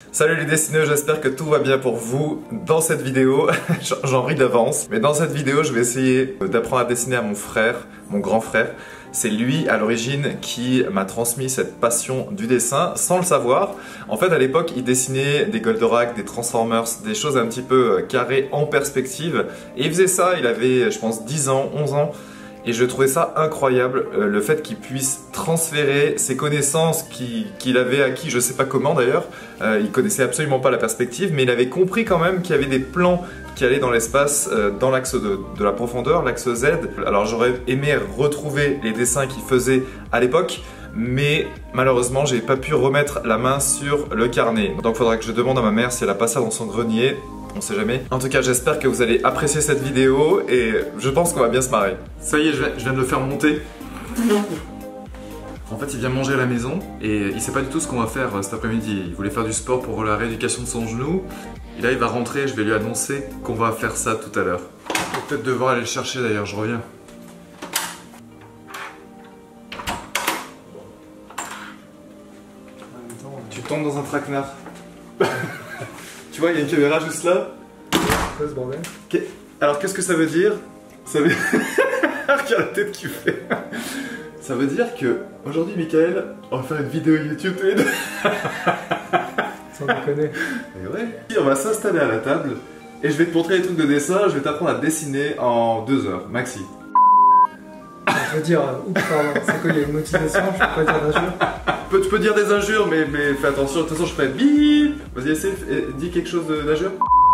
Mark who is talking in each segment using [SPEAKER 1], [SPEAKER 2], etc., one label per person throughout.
[SPEAKER 1] Salut les dessineux, j'espère que tout va bien pour vous. Dans cette vidéo, j'en ris d'avance, mais dans cette vidéo je vais essayer d'apprendre à dessiner à mon frère, mon grand frère. C'est lui à l'origine qui m'a transmis cette passion du dessin sans le savoir. En fait à l'époque il dessinait des Goldorak, des Transformers, des choses un petit peu carrées en perspective. Et il faisait ça, il avait je pense 10 ans, 11 ans. Et je trouvais ça incroyable, le fait qu'il puisse transférer ses connaissances qu'il avait acquis, je sais pas comment d'ailleurs, il connaissait absolument pas la perspective, mais il avait compris quand même qu'il y avait des plans qui allaient dans l'espace, dans l'axe de la profondeur, l'axe Z. Alors j'aurais aimé retrouver les dessins qu'il faisait à l'époque, mais malheureusement j'ai pas pu remettre la main sur le carnet. Donc il faudra que je demande à ma mère si elle a pas ça dans son grenier. On sait jamais. En tout cas, j'espère que vous allez apprécier cette vidéo et je pense qu'on va bien se marrer. Ça y est, je viens de le faire monter. En fait, il vient manger à la maison et il sait pas du tout ce qu'on va faire cet après-midi. Il voulait faire du sport pour la rééducation de son genou. Et là, il va rentrer, je vais lui annoncer qu'on va faire ça tout à l'heure. Je vais peut-être devoir aller le chercher d'ailleurs, je reviens. Tu tombes dans un traquenard. Tu vois, il y a une caméra juste là.
[SPEAKER 2] Quoi ce bordel?
[SPEAKER 1] Alors qu'est-ce que ça veut dire? Ça veut... Regarde la tête qu'il fait. Ça veut dire que aujourd'hui, Michael, on va faire une vidéo YouTube tous les deux.
[SPEAKER 2] Sans déconner.
[SPEAKER 1] Et ouais. On va s'installer à la table et je vais te montrer les trucs de dessin. Je vais t'apprendre à dessiner en 2 heures, maxi.
[SPEAKER 2] Je veux dire, oups, pardon, c'est quoi, il y a une motivation, je peux pas dire d'injures.
[SPEAKER 1] Tu peux dire des injures, mais fais attention, de toute façon je ferai bip. Vas-y, essaie, dis quelque chose d'injure.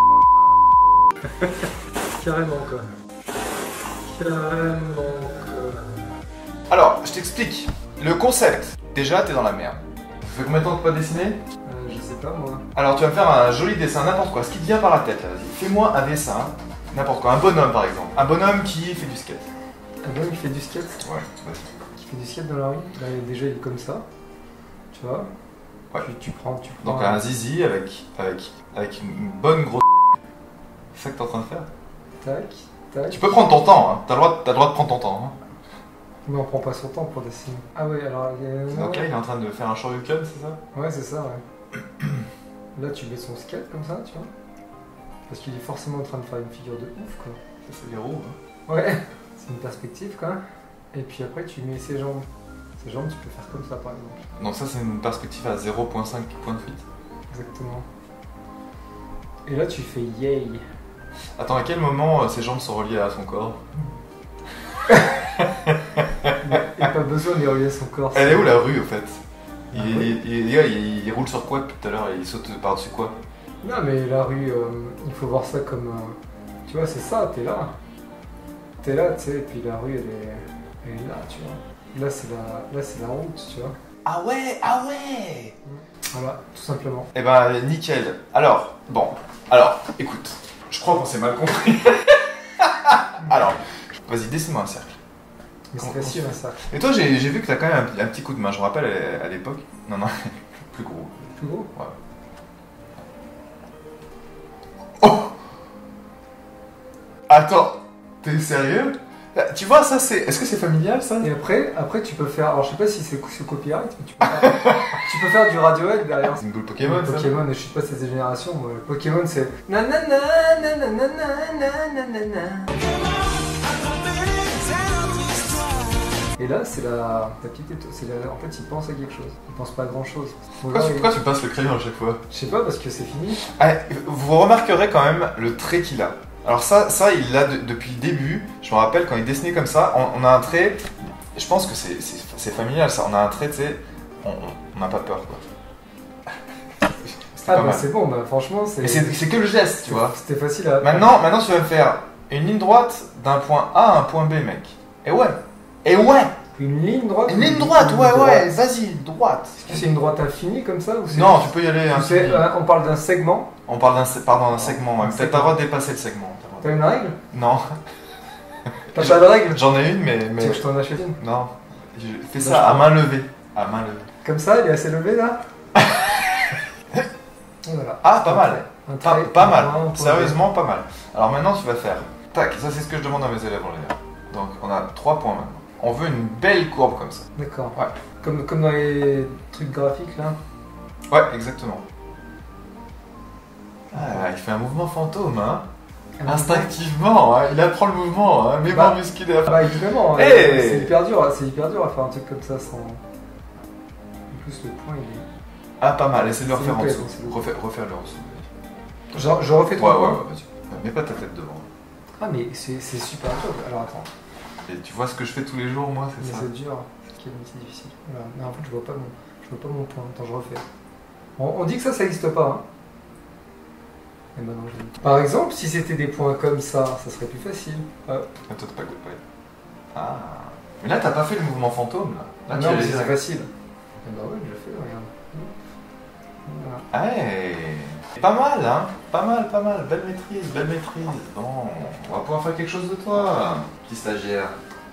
[SPEAKER 2] Carrément quoi. Carrément quoi.
[SPEAKER 1] Alors, je t'explique. Le concept. Déjà, t'es dans la merde. Ça fait combien de temps que tu pas dessiné?
[SPEAKER 2] Je sais pas moi.
[SPEAKER 1] Alors, tu vas me faire un joli dessin, n'importe quoi. Ce qui te vient par la tête, là, vas-y. Fais-moi un dessin, n'importe quoi. Un bonhomme, par exemple. Un bonhomme qui fait du skate.
[SPEAKER 2] Un bonhomme qui fait du skate?
[SPEAKER 1] Ouais, vas-y.
[SPEAKER 2] Qui fait du skate dans la rue? Là, déjà, il est comme ça. Tu vois?
[SPEAKER 1] Ouais.
[SPEAKER 2] Tu prends
[SPEAKER 1] Donc, un zizi avec une bonne grosse. C'est ça que t'es en train de faire?
[SPEAKER 2] Tac, tac.
[SPEAKER 1] Tu peux prendre ton temps, hein. T'as le droit de prendre ton temps. Hein.
[SPEAKER 2] Mais on prend pas son temps pour dessiner. Ah ouais, alors il y a...
[SPEAKER 1] Donc là, il est en train de faire un shoryuken, c'est ça?
[SPEAKER 2] Ouais, c'est ça, ouais. Là, tu mets son skate comme ça, tu vois. Parce qu'il est forcément en train de faire une figure de ouf, quoi.
[SPEAKER 1] Ça, c'est des roues, hein.
[SPEAKER 2] Ouais, c'est une perspective, quoi. Et puis après, tu mets ses jambes. Ses jambes, tu peux faire comme ça, par exemple.
[SPEAKER 1] Donc ça, c'est une perspective à 0,5 point de fuite.
[SPEAKER 2] Exactement. Et là, tu fais yay.
[SPEAKER 1] Attends, à quel moment ses jambes sont reliées à son corps?
[SPEAKER 2] Il n'y a pas besoin de les relier à son corps.
[SPEAKER 1] Elle est où la rue, au fait?
[SPEAKER 2] Ah,
[SPEAKER 1] il roule sur quoi depuis tout à l'heure? Il saute par-dessus quoi?
[SPEAKER 2] Non, mais la rue, il faut voir ça comme... tu vois, c'est ça, t'es là. T'es là, tu sais, et puis la rue, elle est là, tu vois. Là, c'est la route, tu vois.
[SPEAKER 1] Ah ouais, ah ouais!
[SPEAKER 2] Voilà, tout simplement.
[SPEAKER 1] Eh ben, nickel. Alors, écoute, je crois qu'on s'est mal compris. Alors, vas-y, dessine-moi un cercle.
[SPEAKER 2] Mais c'est facile, ça.
[SPEAKER 1] Et toi, j'ai vu que t'as quand même un petit coup de main, je me rappelle à l'époque. Non, plus gros.
[SPEAKER 2] Plus gros?
[SPEAKER 1] Ouais. Oh! Attends, t'es sérieux? Tu vois, ça c'est... Est-ce que c'est familial, ça?
[SPEAKER 2] Et après tu peux faire... Alors je sais pas si c'est sous copyright, mais tu peux faire du Radiohead derrière.
[SPEAKER 1] C'est une boule Pokémon, ça?
[SPEAKER 2] Pokémon, je sais pas si c'est des générations, moi. Pokémon c'est... Nanana, nanana, nanana. Et là, c'est la petite étoile. En fait, il pense à quelque chose. Il pense pas à grand chose.
[SPEAKER 1] Pourquoi tu passes le crayon à chaque fois?
[SPEAKER 2] Je sais pas, parce que c'est fini.
[SPEAKER 1] Ah, vous remarquerez quand même le trait qu'il a. Alors ça il l'a depuis le début. Je me rappelle quand il dessinait comme ça, on a un trait. Je pense que c'est familial ça. On a un trait, tu sais, on n'a pas peur quoi.
[SPEAKER 2] Ah bah c'est bon, bah franchement c'est...
[SPEAKER 1] Mais c'est que le geste, tu vois.
[SPEAKER 2] C'était facile à...
[SPEAKER 1] Maintenant tu vas me faire une ligne droite d'un point A à un point B, mec. Et ouais.
[SPEAKER 2] Une ligne droite?
[SPEAKER 1] Une ligne droite, ouais, vas-y, droite.
[SPEAKER 2] Est-ce que c'est une droite infinie comme ça ou
[SPEAKER 1] non, tu peux y aller.
[SPEAKER 2] On parle d'un segment?
[SPEAKER 1] On parle d'un segment, ouais. Peut-être t'as le droit de dépasser le segment.
[SPEAKER 2] T'as une règle?
[SPEAKER 1] Non.
[SPEAKER 2] T'as pas de règle?
[SPEAKER 1] J'en ai une, mais...
[SPEAKER 2] Tu veux que je t'en achète une?
[SPEAKER 1] Non. Fais ça à main levée. À main levée.
[SPEAKER 2] Comme ça, il est assez levé là? Voilà.
[SPEAKER 1] Ah, pas mal. Pas mal. Sérieusement, pas mal. Alors maintenant, tu vas faire... Tac, ça c'est ce que je demande à mes élèves en général. Donc on a 3 points maintenant. On veut une belle courbe comme ça.
[SPEAKER 2] D'accord.
[SPEAKER 1] Ouais.
[SPEAKER 2] Comme dans les trucs graphiques là?
[SPEAKER 1] Ouais, exactement. fait un mouvement fantôme, hein.
[SPEAKER 2] Instinctivement,
[SPEAKER 1] Instinctivement, hein. Il apprend le mouvement, hein. Mémoire musculaire.
[SPEAKER 2] Bah évidemment,
[SPEAKER 1] Hey
[SPEAKER 2] c'est hyper dur à faire un truc comme ça sans... En plus le point il est...
[SPEAKER 1] Ah, pas mal, essaie de le
[SPEAKER 2] C'est
[SPEAKER 1] refaire en
[SPEAKER 2] loupé,
[SPEAKER 1] dessous.
[SPEAKER 2] c'est loupé.
[SPEAKER 1] Refaire-le en dessous.
[SPEAKER 2] Je refais
[SPEAKER 1] Ouais,
[SPEAKER 2] trois
[SPEAKER 1] ouais,
[SPEAKER 2] points.
[SPEAKER 1] vas-y. Mets pas ta tête devant.
[SPEAKER 2] Ah mais c'est super dur. Alors attends,
[SPEAKER 1] Et tu vois ce que je fais tous les jours, moi, c'est
[SPEAKER 2] mais
[SPEAKER 1] ça.
[SPEAKER 2] c'est dur. C'est difficile. Voilà. Mais en fait je vois pas mon point. Attends, je refais. On dit que ça n'existe pas. Hein. Et maintenant je dis. Par exemple, si c'était des points comme ça serait plus facile.
[SPEAKER 1] Attends, t'as pas good point. Ah. Mais là, t'as pas fait le mouvement fantôme, là. Là,
[SPEAKER 2] Non,
[SPEAKER 1] tu
[SPEAKER 2] mais
[SPEAKER 1] as
[SPEAKER 2] c'est facile. Eh bah ouais, je le fais, regarde. Voilà.
[SPEAKER 1] Hey. Pas mal, hein. Pas mal. Belle maîtrise, belle maîtrise. Bon, on va pouvoir faire quelque chose de toi, petit stagiaire.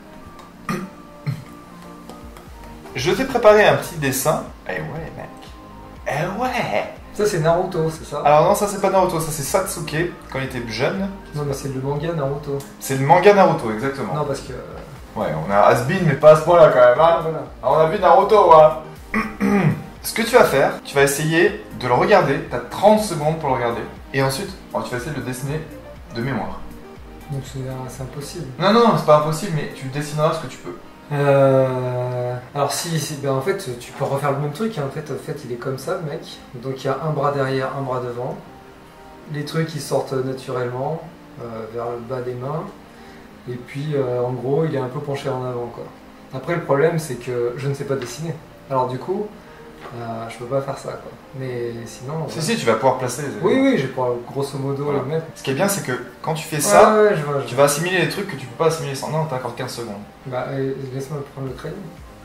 [SPEAKER 1] Je t'ai préparé un petit dessin. Eh ouais, mec. Eh ouais.
[SPEAKER 2] Ça c'est Naruto, c'est ça?
[SPEAKER 1] Alors non, ça c'est pas Naruto, ça c'est Satsuke, quand il était jeune.
[SPEAKER 2] Non mais c'est le manga Naruto.
[SPEAKER 1] C'est le manga Naruto, exactement.
[SPEAKER 2] Non parce que...
[SPEAKER 1] Ouais, on a has-been, mais pas à ce point-là quand même, hein.
[SPEAKER 2] Voilà.
[SPEAKER 1] Alors, on a vu Naruto, hein. Ce que tu vas faire, tu vas essayer de le regarder, tu as 30 secondes pour le regarder, et ensuite, tu vas essayer de le dessiner de mémoire.
[SPEAKER 2] Donc c'est impossible.
[SPEAKER 1] Non, c'est pas impossible, mais tu dessineras ce que tu peux.
[SPEAKER 2] Alors ben en fait tu peux refaire le même truc, hein. En fait il est comme ça le mec, donc il y a un bras derrière, un bras devant, les trucs ils sortent naturellement vers le bas des mains, et puis en gros il est un peu penché en avant quoi. Après le problème c'est que je ne sais pas dessiner, alors du coup je peux pas faire ça quoi, mais sinon...
[SPEAKER 1] Si, tu vas pouvoir placer les
[SPEAKER 2] éléments. Oui, je vais pouvoir grosso modo
[SPEAKER 1] voilà.
[SPEAKER 2] le mettre.
[SPEAKER 1] Ce qui est bien c'est que quand tu fais ça,
[SPEAKER 2] ouais,
[SPEAKER 1] tu vas assimiler les trucs que tu peux pas assimiler sans... Non, t'as encore 15 secondes.
[SPEAKER 2] Bah laisse-moi prendre le crayon.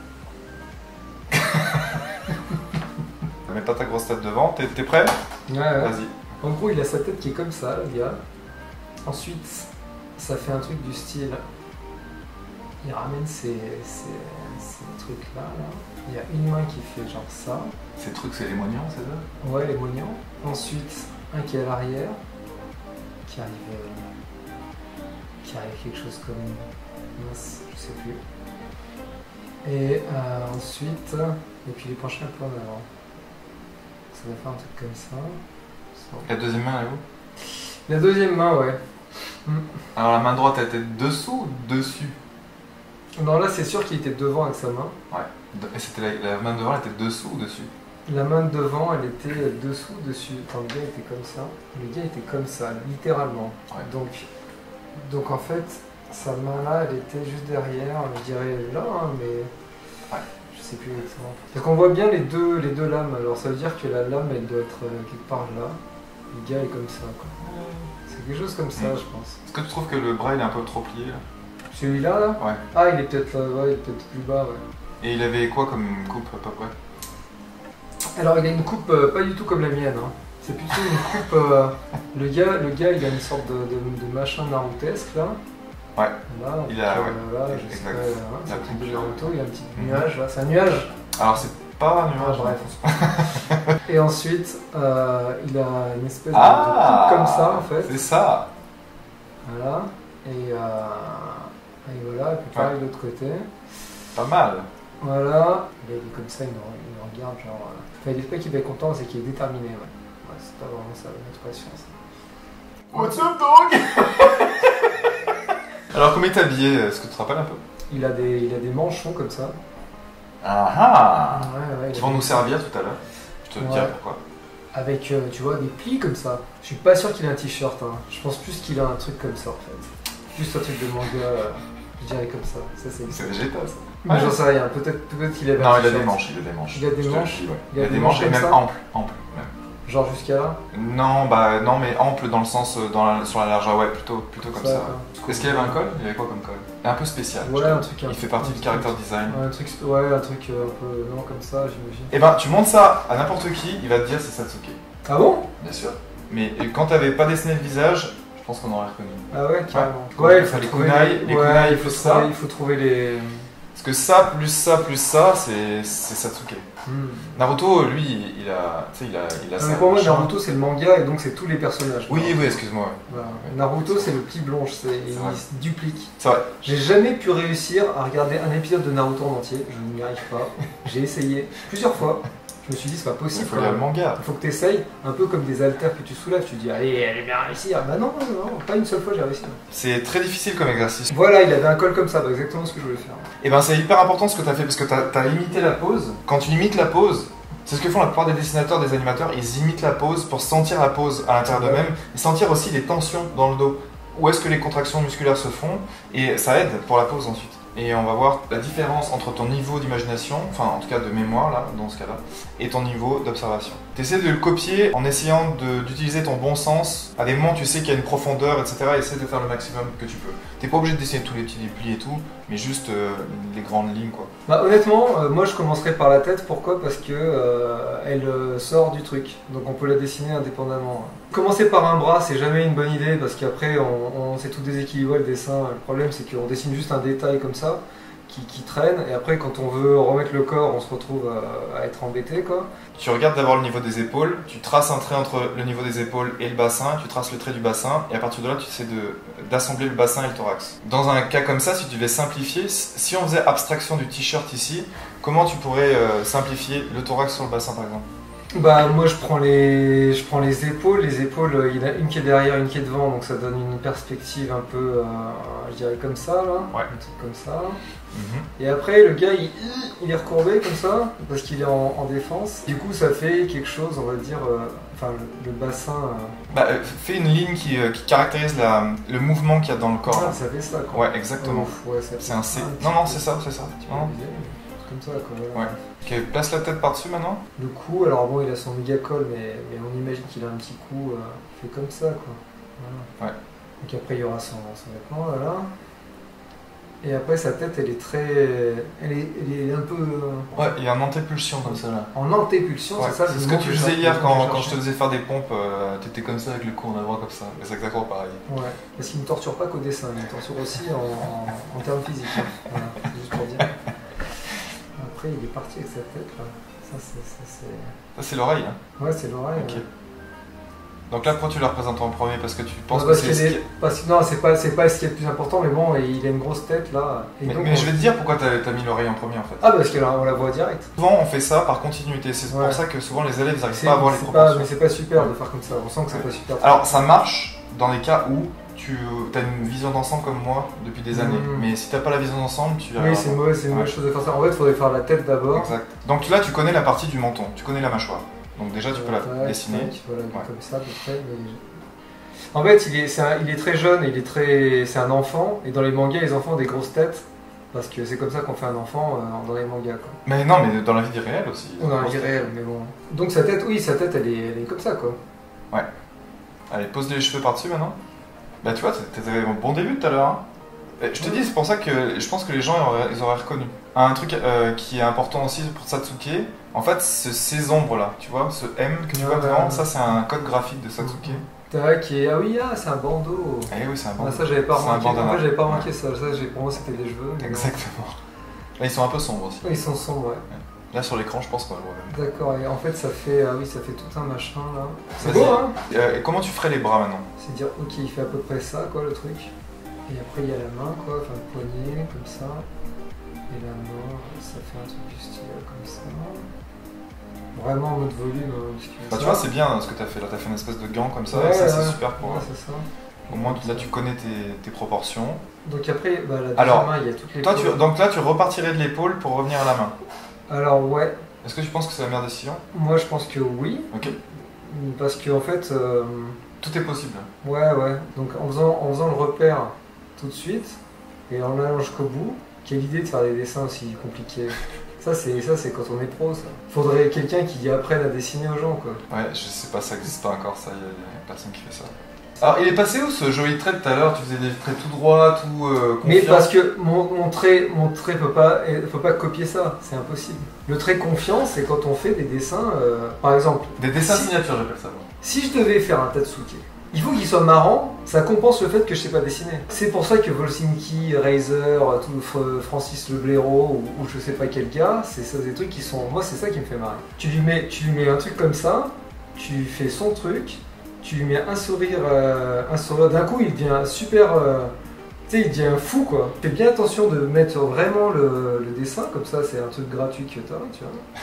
[SPEAKER 1] Mets pas ta grosse tête devant, t'es prêt?
[SPEAKER 2] Ouais.
[SPEAKER 1] Vas-y.
[SPEAKER 2] En gros il a sa tête qui est comme ça le gars. Ensuite ça fait un truc du style... Il ramène ces trucs là. Il y a une main qui fait genre ça.
[SPEAKER 1] Ces trucs c'est les moignons, c'est ça?
[SPEAKER 2] Ouais, les moignons. Ensuite, un qui est à l'arrière, qui arrive quelque chose comme... mince, je sais plus. Et ensuite, et puis les pencher un peu en avant. Ça va faire un truc comme ça.
[SPEAKER 1] La deuxième main elle est où?
[SPEAKER 2] La deuxième main, ouais.
[SPEAKER 1] Alors la main droite elle était dessous ou dessus?
[SPEAKER 2] Non, là c'est sûr qu'il était devant avec sa main.
[SPEAKER 1] Ouais. Et c'était la main devant, elle était dessous ou dessus?
[SPEAKER 2] La main de devant, elle était dessous, dessus. Enfin, le gars était comme ça. Le gars était comme ça, littéralement.
[SPEAKER 1] Ouais.
[SPEAKER 2] Donc en fait, sa main là, elle était juste derrière. Je dirais là, hein, mais
[SPEAKER 1] ouais.
[SPEAKER 2] Je sais plus exactement. Donc on voit bien les deux lames. Alors ça veut dire que la lame, elle doit être quelque part là. Le gars est comme ça, quoi. C'est quelque chose comme ça, je pense.
[SPEAKER 1] Est-ce que tu trouves que le bras il est un peu trop plié là?
[SPEAKER 2] Celui-là, là?
[SPEAKER 1] Ouais.
[SPEAKER 2] Ah, il est peut-être plus bas, ouais.
[SPEAKER 1] Et il avait quoi comme coupe à peu près?
[SPEAKER 2] Alors il a une coupe pas du tout comme la mienne, hein. C'est plutôt une coupe... le gars il a une sorte de machin narutesque là.
[SPEAKER 1] Ouais.
[SPEAKER 2] Là,
[SPEAKER 1] il a...
[SPEAKER 2] là, je sais pas,
[SPEAKER 1] la
[SPEAKER 2] c'est un
[SPEAKER 1] coupe
[SPEAKER 2] petit Naruto, il y a un petit nuage là. C'est un nuage.
[SPEAKER 1] Alors c'est pas un nuage.
[SPEAKER 2] Bref. Et ensuite, il a une espèce de coupe comme ça en fait.
[SPEAKER 1] C'est ça.
[SPEAKER 2] Voilà. Et voilà, et puis pareil de l'autre côté.
[SPEAKER 1] Pas mal.
[SPEAKER 2] Voilà. Il est comme ça, il nous regarde genre... Enfin, il est pas qu'il est content, c'est qu'il est déterminé, ouais. C'est pas vraiment ça, l'expression, ça.
[SPEAKER 1] What's up, dog? Alors, comment il est habillé? Est-ce que tu te rappelles un peu?
[SPEAKER 2] Il a des manchons comme ça.
[SPEAKER 1] Ah ah.
[SPEAKER 2] Ouais,
[SPEAKER 1] qui vont nous servir tout à l'heure. Je te dirai pourquoi.
[SPEAKER 2] Avec, tu vois, des plis comme ça. Je suis pas sûr qu'il a un t-shirt, hein. Je pense plus qu'il a un truc comme ça, en fait. Juste un truc de manga, je dirais comme ça. C'est
[SPEAKER 1] Vegeta, ça.
[SPEAKER 2] Mais j'en sais rien, peut-être qu'il avait
[SPEAKER 1] non,
[SPEAKER 2] un
[SPEAKER 1] il a
[SPEAKER 2] t-shirt.
[SPEAKER 1] des manches, il a des manches.
[SPEAKER 2] Il a des manches.
[SPEAKER 1] Il a des manches et même amples, même.
[SPEAKER 2] Genre jusqu'à là?
[SPEAKER 1] Non, bah non, mais ample dans le sens sur la largeur, ouais, plutôt comme ça. Est-ce qu'il y avait un col? Il y avait quoi comme col? Un peu spécial.
[SPEAKER 2] Ouais, un truc.
[SPEAKER 1] Il fait partie du character design.
[SPEAKER 2] Un truc un peu non comme ça, j'imagine.
[SPEAKER 1] Et ben, tu montres ça à n'importe qui, il va te dire c'est Satsuke.
[SPEAKER 2] Ah bon?
[SPEAKER 1] Bien sûr. Mais quand t'avais pas dessiné le visage, je pense qu'on aurait reconnu.
[SPEAKER 2] Ah ouais, carrément.
[SPEAKER 1] Ouais, il faut les kunai, il faut ça.
[SPEAKER 2] Il faut trouver les.
[SPEAKER 1] Parce que ça, plus ça, c'est Satsuke. Naruto, lui, il a ça.
[SPEAKER 2] Pour moi, Naruto, c'est le manga et donc c'est tous les personnages.
[SPEAKER 1] Oui, excuse-moi.
[SPEAKER 2] Voilà. Naruto, c'est le petit blonge, il se duplique.
[SPEAKER 1] C'est vrai.
[SPEAKER 2] J'ai jamais pu réussir à regarder un épisode de Naruto en entier, je n'y arrive pas. J'ai essayé plusieurs fois, Je me suis dit, c'est pas possible.
[SPEAKER 1] Il faut lire le manga.
[SPEAKER 2] Il faut que tu essayes, un peu comme des haltères que tu soulèves. Tu dis, allez, elle est bien réussie. Ah, bah non, pas une seule fois j'ai réussi.
[SPEAKER 1] C'est très difficile comme exercice.
[SPEAKER 2] Voilà, il avait un col comme ça, bah, exactement ce que je voulais faire.
[SPEAKER 1] Et ben c'est hyper important ce que tu as fait parce que tu as imité la pose. Quand tu imites la pose, c'est ce que font la plupart des dessinateurs, des animateurs, ils imitent la pose pour sentir la pose à l'intérieur d'eux-mêmes et sentir aussi les tensions dans le dos. Où est-ce que les contractions musculaires se font et ça aide pour la pose ensuite. Et on va voir la différence entre ton niveau d'imagination, enfin en tout cas de mémoire là, dans ce cas-là, et ton niveau d'observation. Tu essaies de le copier en essayant d'utiliser ton bon sens. À des moments tu sais qu'il y a une profondeur, etc. Essaie de faire le maximum que tu peux. T'es pas obligé de dessiner tous les petits plis et tout, mais juste les grandes lignes quoi.
[SPEAKER 2] Bah, honnêtement, moi je commencerai par la tête. Pourquoi? Parce que elle sort du truc, donc on peut la dessiner indépendamment. Commencer par un bras, c'est jamais une bonne idée parce qu'après on s'est tout déséquilibré le dessin. Le problème c'est qu'on dessine juste un détail comme ça qui traîne et après quand on veut remettre le corps, on se retrouve à être embêté quoi.
[SPEAKER 1] Tu regardes d'abord le niveau des épaules, tu traces un trait entre le niveau des épaules et le bassin, tu traces le trait du bassin et à partir de là tu essaies d'assembler le bassin et le thorax. Dans un cas comme ça, si tu devais simplifier, si on faisait abstraction du t-shirt ici, comment tu pourrais simplifier le thorax sur le bassin par exemple?
[SPEAKER 2] Bah moi je prends les épaules, il y en a une qui est derrière, une qui est devant, donc ça donne une perspective un peu, je dirais comme ça là,
[SPEAKER 1] ouais.
[SPEAKER 2] Un truc comme ça. Et après le gars il est recourbé comme ça, parce qu'il est en défense. Du coup ça fait quelque chose, on va dire, enfin le bassin...
[SPEAKER 1] Bah, fais une ligne qui caractérise le mouvement qu'il y a dans le corps.
[SPEAKER 2] Ah, ça fait ça quoi.
[SPEAKER 1] Ouais, exactement.
[SPEAKER 2] Ouais,
[SPEAKER 1] c'est un C. Non, c'est ça, c'est ça.
[SPEAKER 2] Comme ça quoi. Voilà.
[SPEAKER 1] Ouais. Ok, place la tête par-dessus maintenant.
[SPEAKER 2] Le cou, alors bon il a son méga col, mais on imagine qu'il a un petit cou fait comme ça quoi. Voilà.
[SPEAKER 1] Ouais.
[SPEAKER 2] Donc après il y aura son vêtement là. Et après sa tête elle est très... Elle est un peu...
[SPEAKER 1] Ouais, il y a un antépulsion comme ça là.
[SPEAKER 2] En antépulsion, ouais, c'est ça.
[SPEAKER 1] C'est ce que tu faisais hier quand je te faisais faire des pompes, t'étais comme ça avec le cou en avant comme ça. C'est exactement pareil.
[SPEAKER 2] Ouais, parce qu'il ne torture pas qu'au dessin, il me torture aussi en termes physiques. Hein. Voilà, juste pour dire. Après il est parti avec sa tête là. Ça c'est
[SPEAKER 1] l'oreille hein.
[SPEAKER 2] Ouais, c'est l'oreille.
[SPEAKER 1] Okay.
[SPEAKER 2] Ouais.
[SPEAKER 1] Donc là, pourquoi tu le représentes en premier? Parce que tu penses
[SPEAKER 2] non, non, c'est pas ce qui est le plus important, mais bon, il a une grosse tête là. Et donc,
[SPEAKER 1] mais je vais te dire pourquoi t'as mis l'oreille en premier en fait.
[SPEAKER 2] Ah, parce qu'on la voit direct.
[SPEAKER 1] Souvent, on fait ça par continuité. C'est pour ça que souvent les élèves n'arrivent pas à voir les proportions.
[SPEAKER 2] Mais c'est pas super de faire comme ça. On sent que c'est pas super.
[SPEAKER 1] Alors, ça marche dans les cas où tu as une vision d'ensemble comme moi depuis des années. Mais si t'as pas la vision d'ensemble, tu...
[SPEAKER 2] Oui, c'est une mauvaise chose de faire ça. En fait, il faudrait faire la tête d'abord.
[SPEAKER 1] Exact. Donc là, tu connais la partie du menton, tu connais la mâchoire. Donc déjà, tu peux la dessiner.
[SPEAKER 2] Voilà, comme ça, à peu près. En fait, il est très jeune, c'est un enfant, et dans les mangas, les enfants ont des grosses têtes, parce que c'est comme ça qu'on fait un enfant dans les mangas. Quoi.
[SPEAKER 1] Mais non, mais dans la vie réelle aussi.
[SPEAKER 2] Dans la vie réelle, mais bon. Donc sa tête, elle est comme ça, quoi.
[SPEAKER 1] Ouais. Allez, pose les cheveux par-dessus maintenant. Bah tu vois, t'avais un bon début tout à l'heure. Hein. Je te dis, c'est pour ça que je pense que les gens ils auraient reconnu. Un truc qui est important aussi pour Satsuki, en fait, ces ombres-là, tu vois, ce M que tu vois devant, ça c'est un code graphique de Satsuki.
[SPEAKER 2] Ah oui, c'est un bandeau.
[SPEAKER 1] Eh oui, c'est un bandeau.
[SPEAKER 2] Ça, j'avais pas remarqué. En fait, j'avais pas remarqué ça. Pour moi, c'était des cheveux.
[SPEAKER 1] Exactement. Là, ils sont un peu sombres aussi.
[SPEAKER 2] Oui, ils sont sombres, ouais.
[SPEAKER 1] Là, sur l'écran, je pense qu'on va le voir.
[SPEAKER 2] D'accord, et en fait, ça fait tout un machin là. C'est beau, hein.
[SPEAKER 1] Et comment tu ferais les bras maintenant?
[SPEAKER 2] C'est dire, ok, il fait à peu près ça, quoi, le truc. Et après, il y a la main, quoi, enfin le poignet, comme ça. Et la main, ça fait un truc du style comme ça. Vraiment en mode volume.
[SPEAKER 1] Bah, tu vois, c'est bien ce que tu as fait. Là, tu as fait une espèce de gant comme ça,
[SPEAKER 2] ouais,
[SPEAKER 1] et ça, c'est super pour.
[SPEAKER 2] Ouais, c'est ça.
[SPEAKER 1] Au moins, là, tu connais tes proportions.
[SPEAKER 2] Donc, après, la deuxième main, il y a toutes les.
[SPEAKER 1] Donc là, tu repartirais de l'épaule pour revenir à la main.
[SPEAKER 2] Alors, ouais.
[SPEAKER 1] Est-ce que tu penses que c'est la meilleure décision?
[SPEAKER 2] Moi, je pense que oui.
[SPEAKER 1] Ok.
[SPEAKER 2] Parce que, en fait.
[SPEAKER 1] Tout est possible.
[SPEAKER 2] Ouais. Donc, en faisant le repère tout de suite, et en allant jusqu'au bout, quelle idée de faire des dessins aussi compliqués. Ça c'est quand on est pro, ça. Faudrait quelqu'un qui apprenne à dessiner aux gens, quoi.
[SPEAKER 1] Ouais, je sais pas, ça existe pas encore, ça. Il y a personne qui fait ça. Alors, il est passé où ce joli trait tout à l'heure? Tu faisais des traits tout droits, tout confiant.
[SPEAKER 2] Mais parce que mon trait faut pas copier ça, c'est impossible. Le trait confiant, c'est quand on fait des dessins, par exemple.
[SPEAKER 1] Des dessins signatures, j'appelle ça.
[SPEAKER 2] Si je devais faire un Tatsuki, il faut qu'il soit marrant, ça compense le fait que je sais pas dessiner. C'est pour ça que Volsinki, Razor, Francis Le Blaireau ou je sais pas quel gars, c'est ça des trucs qui sont... Moi c'est ça qui me fait marrer. Tu lui mets un truc comme ça, tu fais son truc, tu lui mets un sourire d'un coup il devient super... tu sais, il devient fou quoi. Fais bien attention de mettre vraiment le dessin, comme ça c'est un truc gratuit que t'as, tu vois.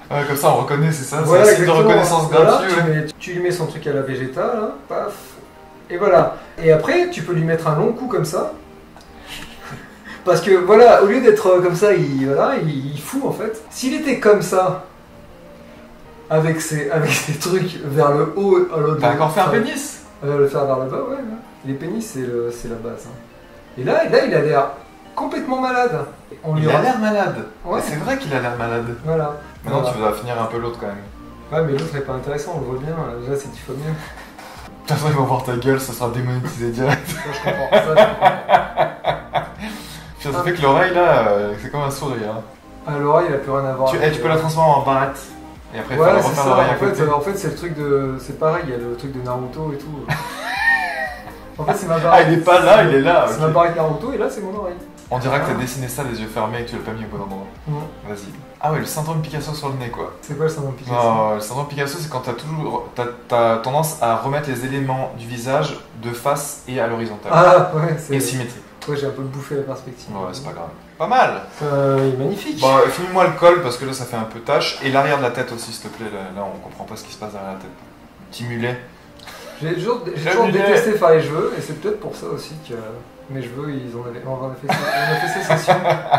[SPEAKER 1] Ouais, comme ça on reconnaît, c'est ça,
[SPEAKER 2] Voilà,
[SPEAKER 1] c'est un site de reconnaissance
[SPEAKER 2] voilà,
[SPEAKER 1] gratuit. Ouais.
[SPEAKER 2] tu lui mets son truc à la Vegeta, là, paf, et voilà. Et après, tu peux lui mettre un long coup comme ça. Parce que voilà, au lieu d'être comme ça, il fout en fait. S'il était comme ça, avec ses trucs vers le haut, à l'autre.
[SPEAKER 1] T'as encore fait un pénis?
[SPEAKER 2] Le faire vers le bas, ouais. Les pénis, c'est la base. Hein. Et là, il a l'air complètement malade.
[SPEAKER 1] Il a l'air malade.
[SPEAKER 2] Ouais.
[SPEAKER 1] C'est vrai qu'il a l'air malade.
[SPEAKER 2] Voilà.
[SPEAKER 1] Maintenant,
[SPEAKER 2] voilà.
[SPEAKER 1] tu vas finir un peu l'autre quand même.
[SPEAKER 2] Ouais, mais l'autre est pas intéressant, on le voit bien. Déjà, c'est 10 fois mieux.
[SPEAKER 1] De toute façon, ils vont voir ta gueule, ça sera démonétisé direct.
[SPEAKER 2] Ça, je comprends. Ça, je comprends.
[SPEAKER 1] Ça fait que l'oreille là, c'est comme un sourire. Hein.
[SPEAKER 2] Ah, l'oreille, il a plus rien à voir.
[SPEAKER 1] Tu peux la transformer en barrette. Et après, il faut
[SPEAKER 2] Ouais, c'est
[SPEAKER 1] refaire
[SPEAKER 2] ça.
[SPEAKER 1] l'oreille à côté.
[SPEAKER 2] En fait, c'est le truc de. C'est pareil, il y a le truc de Naruto et tout. En fait, c'est ma
[SPEAKER 1] Ah,
[SPEAKER 2] barrette.
[SPEAKER 1] il est pas là, il est là.
[SPEAKER 2] C'est
[SPEAKER 1] Ok.
[SPEAKER 2] ma barrette Naruto et là, c'est mon oreille.
[SPEAKER 1] On dirait que t'as dessiné ça les yeux fermés et que tu l'as pas mis au bon endroit. Vas-y. Ah ouais, le syndrome Picasso sur le nez quoi.
[SPEAKER 2] C'est quoi le syndrome Picasso?
[SPEAKER 1] Non, le syndrome Picasso, c'est quand t'as tendance à remettre les éléments du visage de face et à l'horizontale.
[SPEAKER 2] Ah, ouais, c'est.
[SPEAKER 1] Et symétrique.
[SPEAKER 2] Ouais, j'ai un peu bouffé la perspective.
[SPEAKER 1] Ouais, c'est pas grave. Pas mal.
[SPEAKER 2] Il est magnifique.
[SPEAKER 1] Bon, finis-moi le col parce que là ça fait un peu tâche. Et l'arrière de la tête aussi, s'il te plaît. Là, on comprend pas ce qui se passe derrière la tête. Petit mulet.
[SPEAKER 2] J'ai toujours détesté faire les cheveux et c'est peut-être pour ça aussi que mes cheveux, on a fait sécession.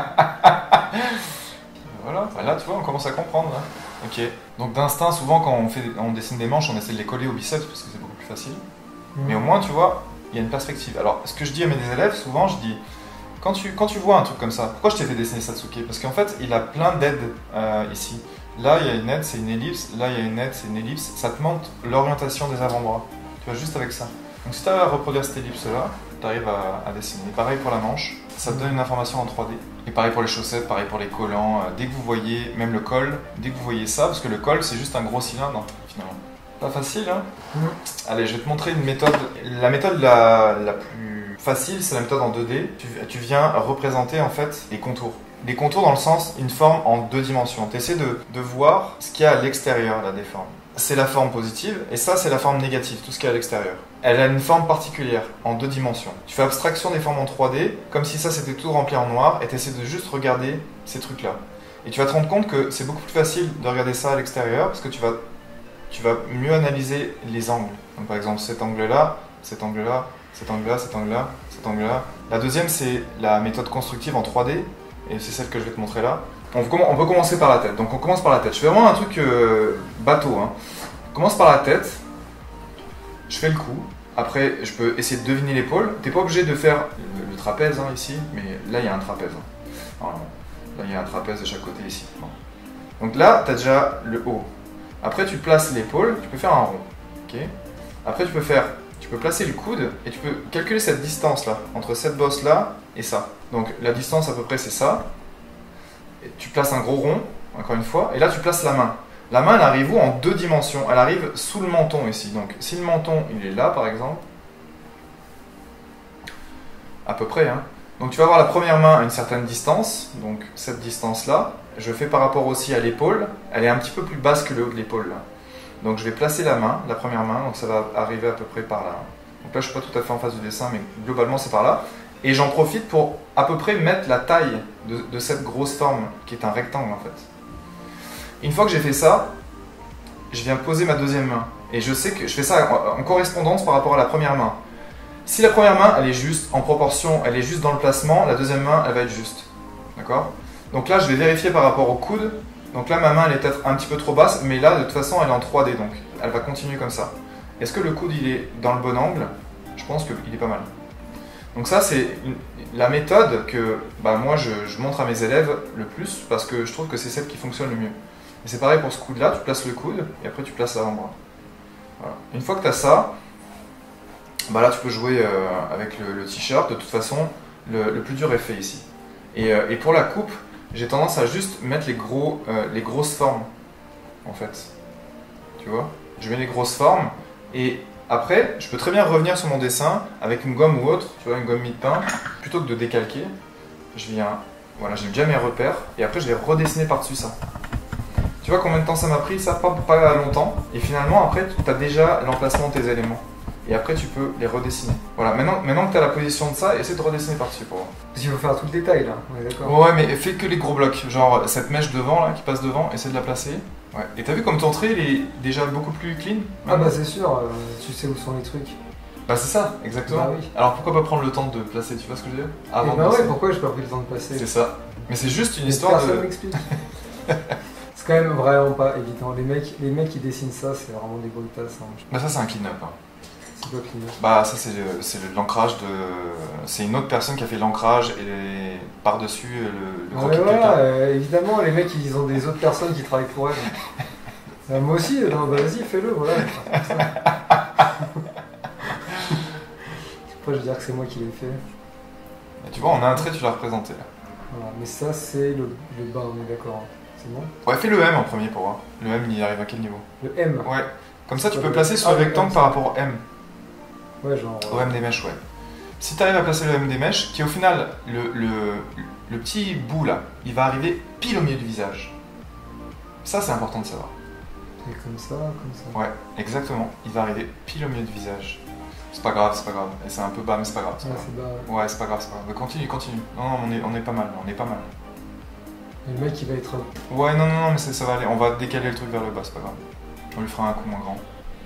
[SPEAKER 1] Voilà, là tu vois, on commence à comprendre. Hein. Ok. Donc d'instinct, souvent quand on dessine des manches, on essaie de les coller au biceps parce que c'est beaucoup plus facile. Mais au moins, tu vois, il y a une perspective. Alors, ce que je dis à mes élèves, souvent, je dis, quand tu vois un truc comme ça, pourquoi je t'ai fait dessiner Satsuki? Parce qu'en fait, il a plein d'aides ici. Là, il y a une aide, c'est une ellipse. Là, il y a une aide, c'est une ellipse. Ça te montre l'orientation des avant-bras. Tu vois, juste avec ça. Donc, si tu arrives à reproduire cette ellipse-là, tu arrives à dessiner. Et pareil pour la manche, ça te donne une information en 3D. Et pareil pour les chaussettes, pareil pour les collants. Dès que vous voyez, même le col, dès que vous voyez ça, parce que le col, c'est juste un gros cylindre, finalement. Pas facile, hein? Allez, je vais te montrer une méthode. La méthode la plus facile, c'est la méthode en 2D. Tu viens représenter en fait les contours. Les contours dans le sens, une forme en 2 dimensions. Tu essaies de voir ce qu'il y a à l'extérieur là, des formes. C'est la forme positive et ça, c'est la forme négative, tout ce qu'il y a à l'extérieur. Elle a une forme particulière en 2 dimensions. Tu fais abstraction des formes en 3D, comme si ça c'était tout rempli en noir et tu essaies de juste regarder ces trucs-là. Et tu vas te rendre compte que c'est beaucoup plus facile de regarder ça à l'extérieur parce que tu vas mieux analyser les angles. Donc par exemple cet angle-là, cet angle-là, cet angle-là, cet angle-là, cet angle-là. La deuxième c'est la méthode constructive en 3D et c'est celle que je vais te montrer là. On peut commencer par la tête. Donc on commence par la tête. Je fais vraiment un truc bateau. Hein. On commence par la tête. Je fais le cou. Après je peux essayer de deviner l'épaule. T'es pas obligé de faire le trapèze hein, ici, mais là il y a un trapèze. Hein. Normalement. Là il y a un trapèze de chaque côté ici. Bon. Donc là tu as déjà le haut. Après tu places l'épaule, tu peux faire un rond. Okay. Après tu peux placer le coude et tu peux calculer cette distance là, entre cette bosse là et ça. Donc la distance à peu près c'est ça. Et tu places un gros rond, encore une fois, et là tu places la main. La main elle arrive où? En 2 dimensions. Elle arrive sous le menton ici. Donc si le menton il est là par exemple, à peu près, hein. Donc tu vas avoir la première main à une certaine distance, donc cette distance là. Je fais par rapport aussi à l'épaule, elle est un petit peu plus basse que le haut de l'épaule là. Donc je vais placer la main, la première main, donc ça va arriver à peu près par là. Donc là je suis pas tout à fait en face du dessin, mais globalement c'est par là. Et j'en profite pour à peu près mettre la taille de cette grosse forme qui est un rectangle en fait. Une fois que j'ai fait ça, je viens poser ma deuxième main. Et je sais que je fais ça en correspondance par rapport à la première main. Si la première main elle est juste en proportion, elle est juste dans le placement, la deuxième main elle va être juste. D'accord? Donc là je vais vérifier par rapport au coude. Donc là ma main elle est peut-être un petit peu trop basse, mais là de toute façon elle est en 3D donc elle va continuer comme ça. Est-ce que le coude il est dans le bon angle? Je pense qu'il est pas mal. Donc ça c'est la méthode que moi je montre à mes élèves le plus parce que je trouve que c'est celle qui fonctionne le mieux. Et c'est pareil pour ce coude là, tu places le coude et après tu places l'avant-bras. Voilà. Une fois que tu as ça, là tu peux jouer avec le t-shirt, de toute façon le plus dur est fait ici. Et pour la coupe, j'ai tendance à juste mettre les grosses formes en fait. Tu vois? Je mets les grosses formes et après, je peux très bien revenir sur mon dessin avec une gomme ou autre, tu vois, une gomme mie-de-pain, plutôt que de décalquer. Je viens, voilà, j'ai déjà mes repères, et après je vais redessiner par-dessus ça. Tu vois combien de temps ça m'a pris? Ça, pas longtemps. Et finalement, après, tu as déjà l'emplacement de tes éléments. Et après, tu peux les redessiner. Voilà, maintenant que tu as la position de ça, essaie de redessiner par-dessus pour voir.
[SPEAKER 2] Parce qu'il faut faire tout le détail là, on est d'accord.
[SPEAKER 1] Ouais, mais fais que les gros blocs. Genre cette mèche devant, là, qui passe devant, essaie de la placer. Ouais. Et t'as vu comme ton trait il est déjà beaucoup plus clean?
[SPEAKER 2] Ah bah c'est sûr, tu sais où sont les trucs.
[SPEAKER 1] Bah c'est ça, exactement.
[SPEAKER 2] Bah oui.
[SPEAKER 1] Alors pourquoi pas prendre le temps de placer, tu vois ce que je veux dire?
[SPEAKER 2] Et
[SPEAKER 1] Avant
[SPEAKER 2] bah
[SPEAKER 1] de
[SPEAKER 2] ouais,
[SPEAKER 1] passer.
[SPEAKER 2] pourquoi j'ai pas pris le temps de passer?
[SPEAKER 1] C'est ça. Mais c'est juste une
[SPEAKER 2] Mais
[SPEAKER 1] histoire
[SPEAKER 2] personne
[SPEAKER 1] de...
[SPEAKER 2] m'explique. C'est quand même vraiment pas évident. Les mecs qui dessinent ça, c'est vraiment des brutasses. Hein.
[SPEAKER 1] Bah ça c'est un clean-up. Hein.
[SPEAKER 2] C'est pas clean.
[SPEAKER 1] Bah ça c'est l'ancrage de... C'est une autre personne qui a fait l'ancrage et par-dessus le croquis de
[SPEAKER 2] Voilà,
[SPEAKER 1] quelqu'un.
[SPEAKER 2] évidemment, les mecs ils ont des autres personnes qui travaillent pour elles. Moi aussi, non, bah vas-y, fais-le, voilà. Après, je veux dire que c'est moi qui l'ai fait.
[SPEAKER 1] Et tu vois, on a un trait, tu l'as représenté là.
[SPEAKER 2] Voilà. Mais ça, c'est le bas, on est d'accord. C'est bon?
[SPEAKER 1] Ouais, fais le M en premier pour voir. Le M, il arrive à quel niveau?
[SPEAKER 2] Le M.
[SPEAKER 1] Ouais. Comme ça, tu
[SPEAKER 2] Ouais,
[SPEAKER 1] peux
[SPEAKER 2] le-
[SPEAKER 1] placer sur
[SPEAKER 2] Ah,
[SPEAKER 1] le
[SPEAKER 2] le
[SPEAKER 1] rectangle
[SPEAKER 2] M,
[SPEAKER 1] par
[SPEAKER 2] ça.
[SPEAKER 1] rapport au M.
[SPEAKER 2] Ouais, genre.
[SPEAKER 1] Au M des mèches, ouais. Si tu arrives à placer le M des mèches, qui au final, le petit bout là, il va arriver pile au milieu du visage. Ça, c'est important de savoir.
[SPEAKER 2] C'est comme ça, comme ça.
[SPEAKER 1] Ouais, exactement. Il va arriver pile au milieu du visage. C'est pas grave, c'est pas grave. Et c'est un peu bas, mais c'est pas grave. c'est
[SPEAKER 2] Ouais,
[SPEAKER 1] pas grave.
[SPEAKER 2] c'est bas.
[SPEAKER 1] Ouais, c'est pas grave, c'est pas grave. Mais continue, continue. Non, non, on est pas mal, on est pas mal.
[SPEAKER 2] Et le mec, il va être.
[SPEAKER 1] Ouais, non, non, non, mais ça va aller. On va décaler le truc vers le bas, c'est pas grave. On lui fera un coup moins grand.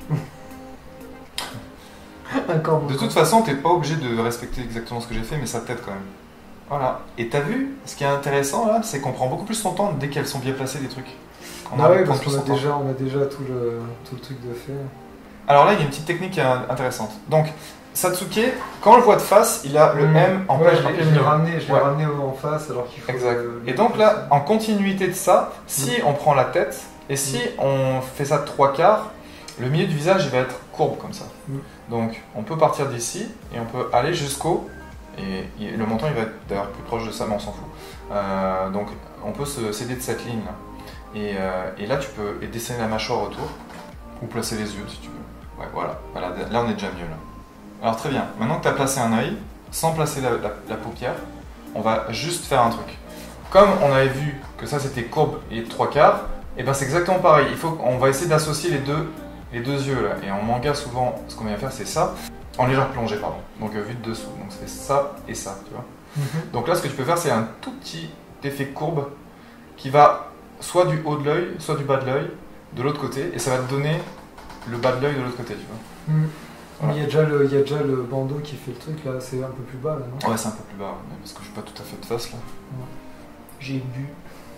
[SPEAKER 2] Un corbeau.
[SPEAKER 1] De toute façon, t'es pas obligé de respecter exactement ce que j'ai fait, mais ça t'aide quand même. Voilà. Et t'as vu, ce qui est intéressant là, c'est qu'on prend beaucoup plus son temps dès qu'elles sont bien placées les trucs. On
[SPEAKER 2] Ah
[SPEAKER 1] a
[SPEAKER 2] ouais,
[SPEAKER 1] envie de
[SPEAKER 2] parce
[SPEAKER 1] prendre
[SPEAKER 2] qu'on
[SPEAKER 1] plus
[SPEAKER 2] a
[SPEAKER 1] son temps.
[SPEAKER 2] déjà tout le truc de fait.
[SPEAKER 1] Alors là, il y a une petite technique qui est intéressante. Donc, Satsuki, quand on le voit de face, il a le M en
[SPEAKER 2] Ouais,
[SPEAKER 1] plein
[SPEAKER 2] je l'ai
[SPEAKER 1] milieu.
[SPEAKER 2] ramené,
[SPEAKER 1] Ouais.
[SPEAKER 2] en face alors qu'il faut.
[SPEAKER 1] Exact. Et donc là, en continuité de ça, si on prend la tête et si on fait ça de 3/4, le milieu du visage il va être courbe comme ça.
[SPEAKER 2] Mm.
[SPEAKER 1] Donc on peut partir d'ici et on peut aller jusqu'au. Et le montant il va être d'ailleurs plus proche de ça, mais on s'en fout. Donc on peut se céder de cette ligne là. Et là tu peux dessiner la mâchoire autour ou placer les yeux si tu veux. Ouais, voilà. Là on est déjà mieux là. Alors très bien. Maintenant que tu as placé un œil, sans placer la paupière, on va juste faire un truc. Comme on avait vu que ça c'était courbe et 3/4, et ben c'est exactement pareil. On va essayer d'associer les deux yeux là. Et en manga souvent, ce qu'on vient faire c'est ça, en légère plongée pardon. Donc vu de dessous. Donc ça fait ça et ça, tu vois. Donc là ce que tu peux faire c'est un tout petit effet courbe qui va soit du haut de l'œil, soit du bas de l'œil, de l'autre côté, et ça va te donner le bas de l'œil de l'autre côté, tu vois.
[SPEAKER 2] Mais il y a déjà le bandeau qui fait le truc là, c'est un peu plus bas là, non?
[SPEAKER 1] Ouais, c'est un peu plus bas, mais parce que je suis pas tout à fait de face là.
[SPEAKER 2] J'ai bu.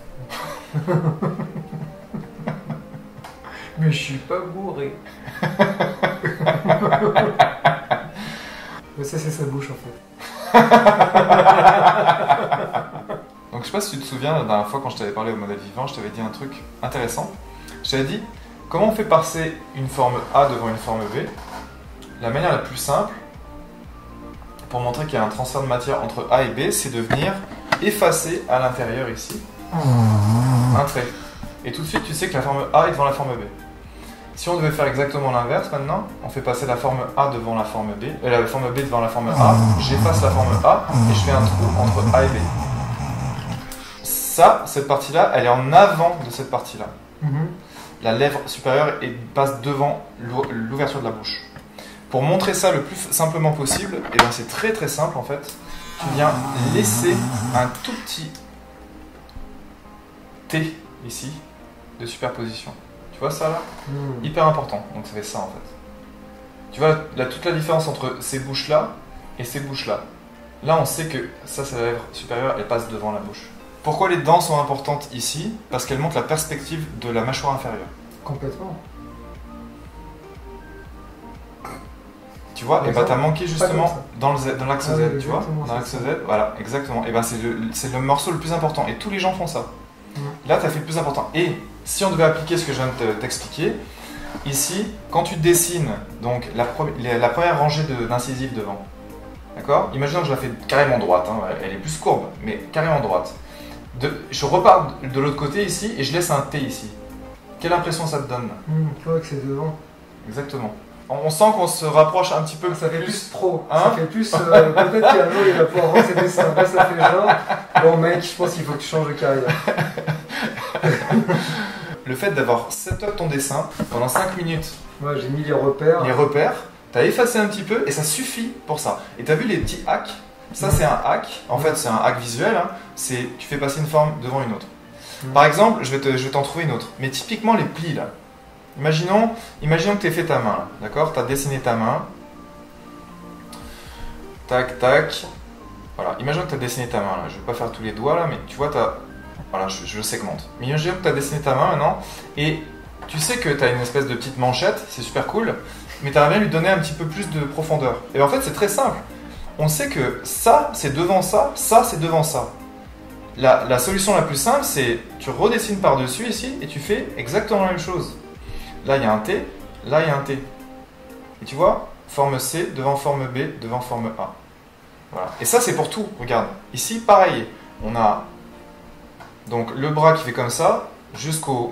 [SPEAKER 2] Mais je suis pas bourré. Mais ça c'est sa bouche en fait.
[SPEAKER 1] Donc je sais pas si tu te souviens, la dernière fois quand je t'avais parlé au modèle vivant, je t'avais dit un truc intéressant. Je t'avais dit, comment on fait passer une forme A devant une forme B? La manière la plus simple, pour montrer qu'il y a un transfert de matière entre A et B, c'est de venir effacer à l'intérieur ici un trait. Et tout de suite, tu sais que la forme A est devant la forme B. Si on devait faire exactement l'inverse maintenant, on fait passer la forme A devant la forme B, et la forme B devant la forme A, j'efface la forme A et je fais un trou entre A et B. Ça, cette partie-là, elle est en avant de cette partie-là. La lèvre supérieure passe devant l'ouverture de la bouche. Pour montrer ça le plus simplement possible, et ben c'est très très simple en fait. Tu viens laisser un tout petit T ici de superposition. Tu vois ça là? Hyper important. Donc ça fait ça en fait. Tu vois toute la différence entre ces bouches là et ces bouches là. Là on sait que ça c'est la lèvre supérieure, elle passe devant la bouche. Pourquoi les dents sont importantes ici? Parce qu'elles montrent la perspective de la mâchoire inférieure.
[SPEAKER 2] Complètement.
[SPEAKER 1] Tu vois, et bah t'as manqué justement dans l'axe
[SPEAKER 2] Ah
[SPEAKER 1] Z,
[SPEAKER 2] oui,
[SPEAKER 1] tu vois,
[SPEAKER 2] exactement,
[SPEAKER 1] dans l'axe
[SPEAKER 2] c'est
[SPEAKER 1] Z,
[SPEAKER 2] ça.
[SPEAKER 1] voilà, exactement. Et ben c'est le morceau le plus important, et tous les gens font ça.
[SPEAKER 2] Mm.
[SPEAKER 1] Là, t'as fait le plus important. Et si on devait appliquer ce que je viens de t'expliquer, ici, quand tu dessines donc la première rangée d'incisives devant, d'accord? Imaginons que je la fais carrément droite, hein, elle est plus courbe, mais carrément droite. Je repars de l'autre côté ici, et je laisse un T ici. Quelle impression ça te donne?
[SPEAKER 2] Tu vois que c'est devant.
[SPEAKER 1] Exactement. On sent qu'on se rapproche un petit peu
[SPEAKER 2] Ça fait plus pro.
[SPEAKER 1] Hein?
[SPEAKER 2] Ça fait plus. Peut-être qu'un jour il va pouvoir voir ses dessins. Là ça fait genre. Bon mec, je pense qu'il faut que tu changes de carrière.
[SPEAKER 1] Le fait d'avoir set up ton dessin pendant 5 minutes,
[SPEAKER 2] Moi j'ai mis les repères.
[SPEAKER 1] les repères, t'as effacé un petit peu et ça suffit pour ça. Et t'as vu les petits hacks? Ça c'est un hack, en fait c'est un hack visuel, hein. Tu fais passer une forme devant une autre. Par exemple, je vais t'en trouver une autre. Mais typiquement les plis là. Imaginons que tu aies fait ta main, d'accord? Tu as dessiné ta main. Tac, tac. Voilà, imaginons que tu as dessiné ta main là. Je ne vais pas faire tous les doigts là, mais tu vois, voilà, je segmente. Mais imaginons que tu as dessiné ta main maintenant. Et tu sais que tu as une espèce de petite manchette, c'est super cool. Mais tu aimerais bien lui donner un petit peu plus de profondeur. Et en fait, c'est très simple. On sait que ça, c'est devant ça, ça, c'est devant ça. La solution la plus simple, c'est tu redessines par-dessus ici et tu fais exactement la même chose. Là, il y a un T, là, il y a un T. Et tu vois, forme C devant forme B devant forme A. Voilà. Et ça, c'est pour tout. Regarde, ici, pareil. On a donc le bras qui fait comme ça jusqu'au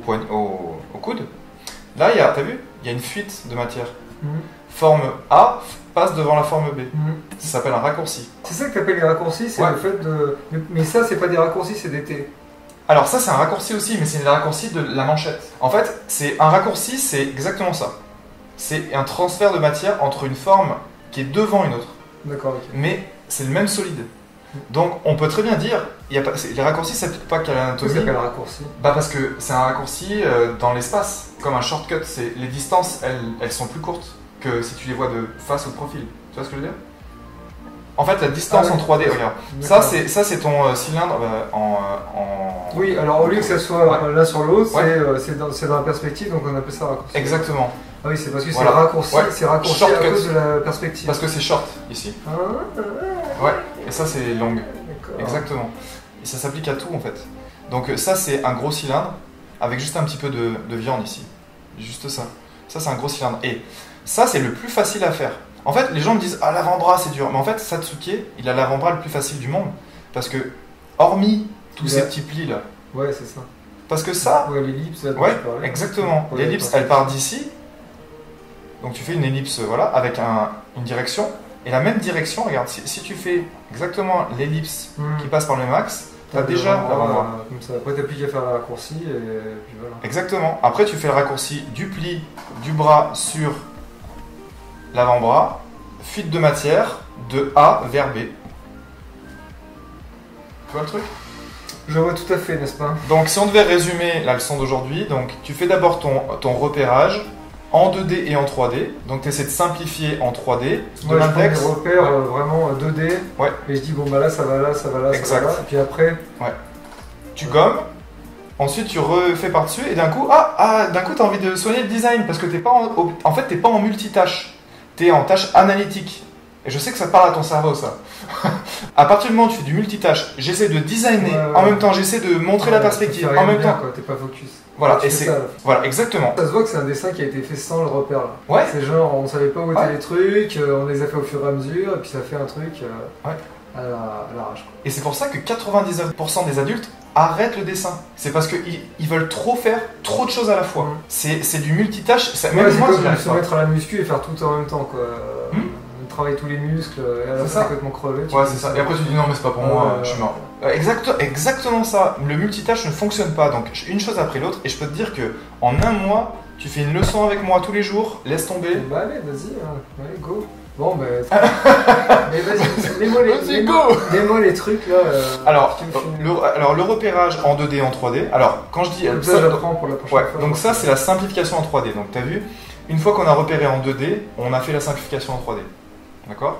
[SPEAKER 1] coude. Là, t'as vu, il y a une fuite de matière. Forme A passe devant la forme B. Ça s'appelle un raccourci.
[SPEAKER 2] C'est ça que tu appelles les raccourcis, c'est le fait de... Mais ça, c'est pas des raccourcis, c'est des T.
[SPEAKER 1] Alors ça, c'est un raccourci aussi, mais c'est un raccourci de la manchette. En fait, un raccourci, c'est exactement ça. C'est un transfert de matière entre une forme qui est devant une autre.
[SPEAKER 2] D'accord, ok.
[SPEAKER 1] Mais c'est le même solide. Donc on peut très bien dire, les raccourcis, ça s'applique pas qu'à l'anatomie.
[SPEAKER 2] Pourquoi ça s'appelle raccourci?
[SPEAKER 1] Parce que c'est un raccourci dans l'espace, comme un shortcut. Les distances, elles sont plus courtes que si tu les vois de face ou de profil. Tu vois ce que je veux dire? En fait, la distance en 3D, regarde. Ça, c'est ton cylindre en...
[SPEAKER 2] Oui, alors au lieu que ça soit l'un sur l'autre, c'est dans la perspective, donc on appelle ça raccourci.
[SPEAKER 1] Exactement.
[SPEAKER 2] Ah oui, c'est parce que c'est raccourci, c'est raccourci à cause de la perspective.
[SPEAKER 1] Parce que c'est short, ici. Ouais, et ça, c'est long. Exactement. Et ça s'applique à tout, en fait. Donc ça, c'est un gros cylindre, avec juste un petit peu de viande ici. Juste ça. Ça, c'est un gros cylindre. Et ça, c'est le plus facile à faire. En fait, les gens me disent « Ah, l'avant-bras, c'est dur ». Mais en fait, Satsuki, il a l'avant-bras le plus facile du monde. Parce que, hormis tous ces petits plis-là...
[SPEAKER 2] Ouais, c'est ça.
[SPEAKER 1] Parce que ça...
[SPEAKER 2] Ouais, l'ellipse, là,
[SPEAKER 1] ouais, exactement. L'ellipse, elle part d'ici. Donc tu fais une ellipse, voilà, avec une direction. Et la même direction, regarde, si tu fais exactement l'ellipse qui passe par le même axe, tu as déjà l'avant-bras.
[SPEAKER 2] Comme ça. Après, tu n'as plus qu'à faire le raccourci et puis voilà.
[SPEAKER 1] Exactement. Après, tu fais le raccourci du pli du bras sur l'avant-bras, fuite de matière de A vers B. Tu vois le truc?
[SPEAKER 2] Je vois tout à fait, n'est-ce pas?
[SPEAKER 1] Donc si on devait résumer la leçon d'aujourd'hui, donc tu fais d'abord ton repérage en 2D et en 3D. Donc tu essaies de simplifier en 3D.
[SPEAKER 2] Moi je prends des repères vraiment 2D.
[SPEAKER 1] Ouais.
[SPEAKER 2] Et je dis bon bah là ça va là, ça va là,
[SPEAKER 1] exact.
[SPEAKER 2] Ça va là. Et puis après...
[SPEAKER 1] Ouais. Tu gommes. Ensuite, tu refais par-dessus et d'un coup, d'un coup, tu as envie de soigner le design parce que t'es pas en fait, t'es pas en multitâche. Tu es en tâche analytique. Et je sais que ça parle à ton cerveau, ça. À partir du moment où tu fais du multitâche, j'essaie de designer, en même temps, j'essaie de montrer la perspective, en même temps.
[SPEAKER 2] T'es pas focus.
[SPEAKER 1] Voilà, et c'est... Voilà, exactement.
[SPEAKER 2] Ça se voit que c'est un dessin qui a été fait sans le repère, là.
[SPEAKER 1] Ouais.
[SPEAKER 2] C'est genre, on savait pas où étaient les trucs, on les a fait au fur et à mesure, et puis ça fait un truc à l'arrache.
[SPEAKER 1] Et c'est pour ça que 99% des adultes arrêtent le dessin. C'est parce qu'ils veulent trop faire trop de choses à la fois. C'est du multitâche.
[SPEAKER 2] Même moi, comme se mettre à la muscu et faire tout en même temps, quoi. Travailler tous les muscles, et à la fin complètement crevé.
[SPEAKER 1] Ouais, c'est ça. Et après tu dis non, mais c'est pas pour moi, je suis mort. Exactement ça. Le multitâche ne fonctionne pas. Donc une chose après l'autre, et je peux te dire que en un mois, tu fais une leçon avec moi tous les jours, laisse tomber.
[SPEAKER 2] Bah allez, vas-y, ouais, go. Bon, bah. Mais vas-y, mets-moi les trucs là.
[SPEAKER 1] Alors, le repérage en 2D et en 3D. Alors, quand je dis.
[SPEAKER 2] Ça, j'apprends pour la prochaine fois.
[SPEAKER 1] Donc, ça, c'est la simplification en 3D. Donc, tu as vu, une fois qu'on a repéré en 2D, on a fait la simplification en 3D. D'accord?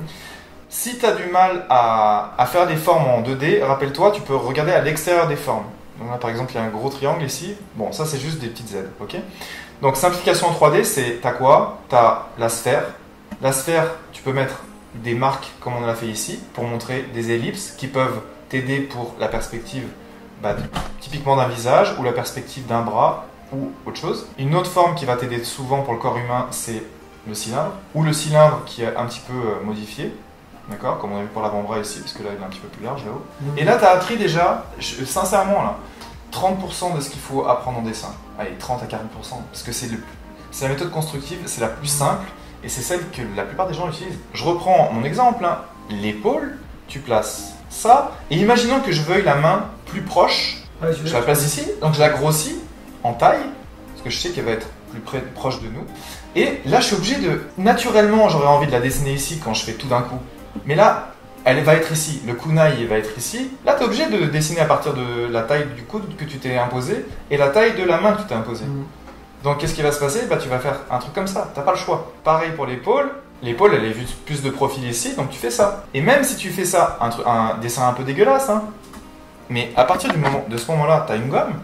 [SPEAKER 1] Si tu as du mal à faire des formes en 2D, rappelle-toi, tu peux regarder à l'extérieur des formes. Donc là, par exemple, il y a un gros triangle ici. Bon, ça, c'est juste des petites aides. Ok? Donc, simplification en 3D, c'est t'as quoi? T'as la sphère. La sphère, tu peux mettre des marques comme on l'a fait ici pour montrer des ellipses qui peuvent t'aider pour la perspective typiquement d'un visage ou la perspective d'un bras ou autre chose. Une autre forme qui va t'aider souvent pour le corps humain, c'est le cylindre ou le cylindre qui est un petit peu modifié. D'accord, comme on a vu pour l'avant-bras ici, parce que là il est un petit peu plus large là-haut. Et là tu as appris déjà, sincèrement là, 30% de ce qu'il faut apprendre en dessin. Allez, 30 à 40%, parce que c'est la méthode constructive, c'est la plus simple. Et c'est celle que la plupart des gens utilisent. Je reprends mon exemple, l'épaule, tu places ça, et imaginons que je veuille la main plus proche, je la place ici, donc je la grossis en taille, parce que je sais qu'elle va être plus proche de nous. Et là, je suis obligé de... Naturellement, j'aurais envie de la dessiner ici quand je fais tout d'un coup. Mais là, elle va être ici, le kunai va être ici. Là, tu es obligé de dessiner à partir de la taille du coude que tu t'es imposé et la taille de la main que tu t'es imposé. Donc, qu'est-ce qui va se passer? Bah, tu vas faire un truc comme ça, t'as pas le choix. Pareil pour l'épaule. L'épaule, elle est vue plus de profil ici, donc tu fais ça. Et même si tu fais ça, un dessin un peu dégueulasse, hein, mais à partir de ce moment-là, tu as une gomme.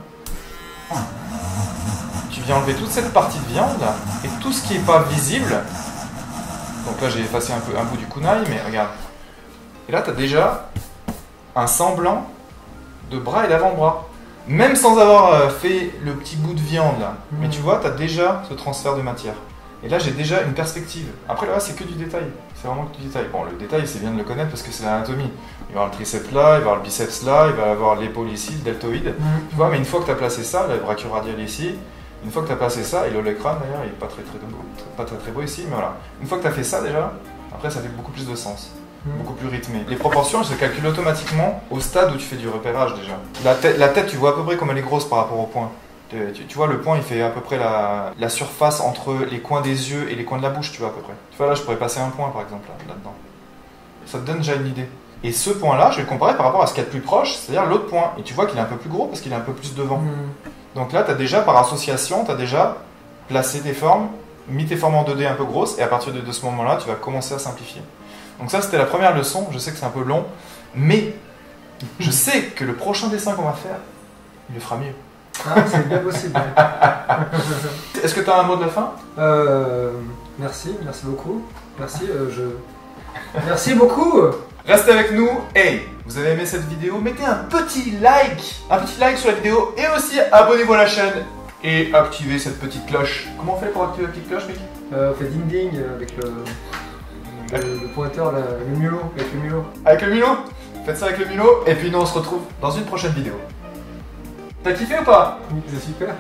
[SPEAKER 1] Tu viens enlever toute cette partie de viande là, et tout ce qui n'est pas visible. Donc là, j'ai effacé un bout du kunai, mais regarde. Et là, tu as déjà un semblant de bras et d'avant-bras. Même sans avoir fait le petit bout de viande là. Mais tu vois, tu as déjà ce transfert de matière. Et là, j'ai déjà une perspective. Après, là, c'est que du détail. C'est vraiment que du détail. Bon, le détail, c'est bien de le connaître parce que c'est l'anatomie. Il va y avoir le triceps là, il va y avoir le biceps là, il va y avoir l'épaule ici, le deltoïde. Tu vois, mais une fois que tu as placé ça, la brachioradiale ici, une fois que tu as placé ça, et l'olecrane d'ailleurs, il n'est pas très beau ici, mais voilà. Une fois que tu as fait ça déjà, après, ça fait beaucoup plus de sens. Beaucoup plus rythmé. Les proportions, elles se calculent automatiquement au stade où tu fais du repérage déjà. La tête, tu vois à peu près comme elle est grosse par rapport au point. Tu vois, le point, il fait à peu près la surface entre les coins des yeux et les coins de la bouche, tu vois, à peu près. Tu vois, là, je pourrais passer un point, par exemple, là-dedans. Ça te donne déjà une idée. Et ce point-là, je vais le comparer par rapport à ce qu'il y a de plus proche, c'est-à-dire l'autre point. Et tu vois qu'il est un peu plus gros parce qu'il est un peu plus devant. Donc là, tu as déjà, par association, tu as déjà placé tes formes, mis tes formes en 2D un peu grosses, et à partir de ce moment-là, tu vas commencer à simplifier. Donc ça, c'était la première leçon. Je sais que c'est un peu long, mais je sais que le prochain dessin qu'on va faire, il le fera mieux.
[SPEAKER 2] Ah, c'est bien possible.
[SPEAKER 1] Est-ce que tu as un mot de la fin?
[SPEAKER 2] Merci beaucoup. Merci, Merci beaucoup.
[SPEAKER 1] Restez avec nous. Hey, vous avez aimé cette vidéo? Mettez un petit like sur la vidéo et aussi abonnez-vous à la chaîne et activez cette petite cloche. Comment on fait pour activer la petite cloche, Mick?
[SPEAKER 2] On fait ding ding avec le pointeur, le mulot, avec le mulot.
[SPEAKER 1] Avec le mulot? Faites ça avec le mulot et puis nous on se retrouve dans une prochaine vidéo. T'as kiffé ou pas?
[SPEAKER 2] Oui, c'est super.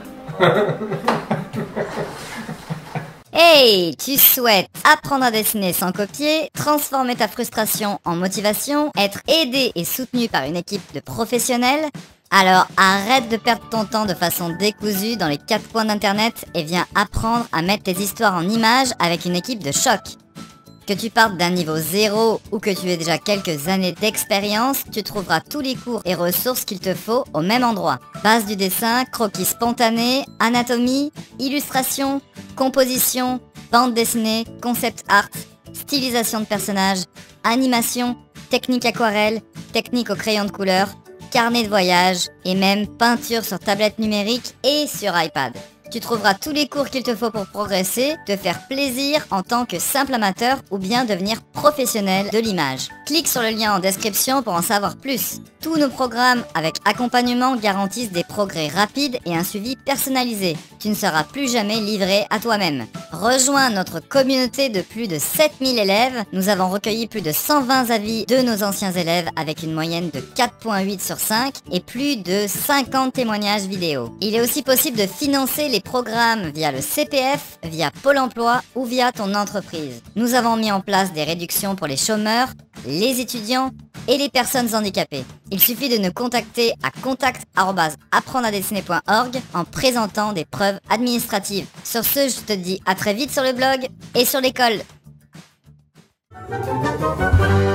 [SPEAKER 3] Hey, tu souhaites apprendre à dessiner sans copier, transformer ta frustration en motivation, être aidé et soutenu par une équipe de professionnels? Alors arrête de perdre ton temps de façon décousue dans les 4 coins d'internet et viens apprendre à mettre tes histoires en images avec une équipe de choc. Que tu partes d'un niveau 0 ou que tu aies déjà quelques années d'expérience, tu trouveras tous les cours et ressources qu'il te faut au même endroit. Base du dessin, croquis spontané, anatomie, illustration, composition, bande dessinée, concept art, stylisation de personnages, animation, technique aquarelle, technique au crayon de couleur, carnet de voyage et même peinture sur tablette numérique et sur iPad. Tu trouveras tous les cours qu'il te faut pour progresser, te faire plaisir en tant que simple amateur ou bien devenir professionnel de l'image. Clique sur le lien en description pour en savoir plus. Tous nos programmes avec accompagnement garantissent des progrès rapides et un suivi personnalisé. Tu ne seras plus jamais livré à toi-même. Rejoins notre communauté de plus de 7000 élèves. Nous avons recueilli plus de 120 avis de nos anciens élèves avec une moyenne de 4.8 sur 5 et plus de 50 témoignages vidéo. Il est aussi possible de financer les programmes via le CPF, via Pôle emploi ou via ton entreprise. Nous avons mis en place des réductions pour les chômeurs, les étudiants et les personnes handicapées. Il suffit de nous contacter à contact@apprendreadessiner.org en présentant des preuves administratives. Sur ce, je te dis à très vite sur le blog et sur l'école.